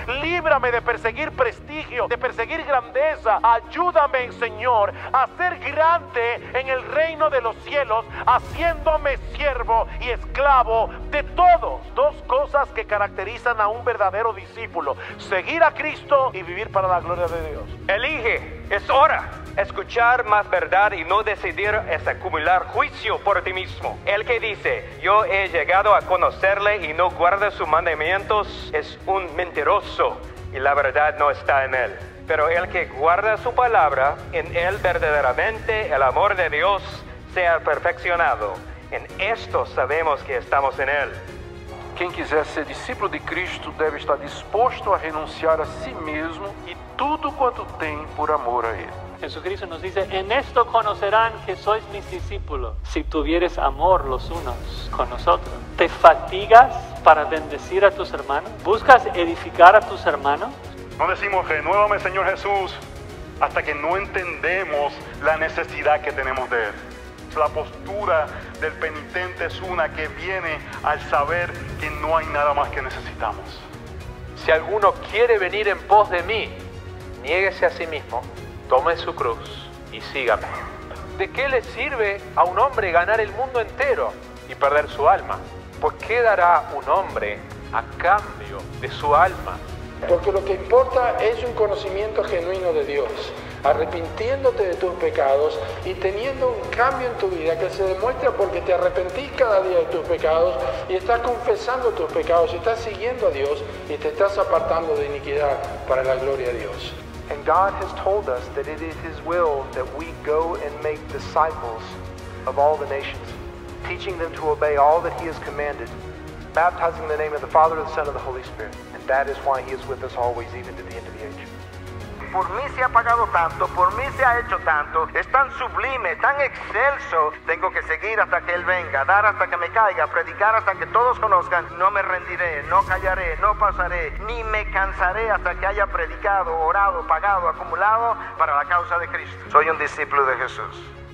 Líbrame de perseguir prestigio, de perseguir grandeza. Ayúdame, Señor, a ser grande en el reino de los cielos, haciéndome siervo y esclavo de todos. Dos cosas que caracterizan a un verdadero discípulo: seguir a Cristo y vivir para la gloria de Dios. Elige, es hora. Escuchar más verdad y no decidir es acumular juicio por ti mismo. El que dice, yo he llegado a conocerle y no guarda sus mandamientos, es un mentiroso y la verdad no está en él. Pero el que guarda su palabra, en él verdaderamente el amor de Dios sea perfeccionado. En esto sabemos que estamos en él. Quem quiser ser discípulo de Cristo deve estar disposto a renunciar a si mesmo e tudo quanto tem por amor a Ele. Jesucristo nos dice, en esto conocerán que sois mis discípulos, si tuvieres amor los unos con nosotros. ¿Te fatigas para bendecir a tus hermanos? ¿Buscas edificar a tus hermanos? No decimos, renuévame, Señor Jesús, hasta que no entendemos la necesidad que tenemos de Él. La postura del penitente es una que viene al saber que no hay nada más que necesitamos. Si alguno quiere venir en pos de mí, niéguese a sí mismo, tome su cruz y sígame. ¿De qué le sirve a un hombre ganar el mundo entero y perder su alma? Pues ¿qué dará un hombre a cambio de su alma? Porque lo que importa es un conocimiento genuino de Dios, arrepintiéndote de tus pecados y teniendo un cambio en tu vida que se demuestra porque te arrepentís cada día de tus pecados y estás confesando tus pecados y estás siguiendo a Dios y te estás apartando de iniquidad para la gloria de Dios. And God has told us that it is His will that we go and make disciples of all the nations, teaching them to obey all that He has commanded, baptizing in the name of the Father, the Son, and the Holy Spirit. And that is why He is with us always, even to the end of the age. Por mí se ha pagado tanto, por mí se ha hecho tanto, es tan sublime, tan excelso. Tengo que seguir hasta que Él venga, dar hasta que me caiga, predicar hasta que todos conozcan. No me rendiré, no callaré, no pasaré, ni me cansaré hasta que haya predicado, orado, pagado, acumulado para la causa de Cristo. Soy un discípulo de Jesús.